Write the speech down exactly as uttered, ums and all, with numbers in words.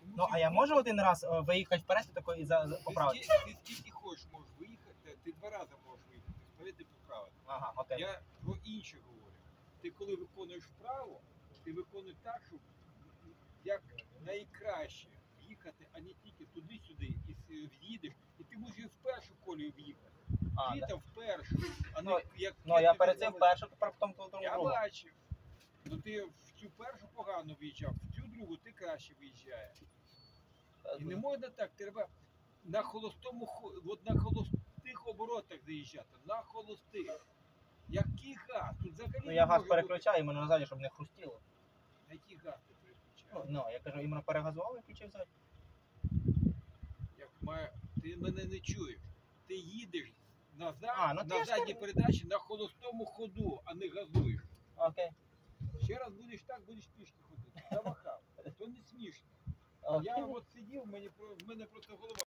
Ну, а я можу один раз е, виїхати вперед і такої за, за Ти поправити? скільки, ти скільки хочеш можеш виїхати, ти два рази можеш виїхати, вперед і поправити. Ага, окей. Я про інше говорю. Ти коли виконуєш вправо, ти виконуєш так, щоб як найкраще їхати, а не тільки туди-сюди і с- в'їдеш, і ти можеш і в першу колію в'їхати. А, Ти да. там в першу, а не Ну, як Ну, я ти перед цим виїжджав- вперше поправив, потім потім Я другу. бачив. Ну ти в цю першу погано виїжджав, в цю другу ти краще виїжджаєш. І не можна так, треба на холостому, хо- от на холостих оборотах заїжджати, на холостих. Який газ? Тут взагалі Ну, не я газ може переключаю іменно назаді, щоб не хрустіло. бути. На який газ ти Ну, переключаєш? ну, я кажу, іменно перегазував і включив ззаді. Як має... Ти мене не чуєш. Ти їдеш назад, А, ну, то на я ж задній кажу. передачі на холостому ходу, а не газуєш. Окей. Ще раз будеш так, будеш пішки ходити. Завахав. То не смішно. Окей. Я от сидів, мені, про- в мене просто голова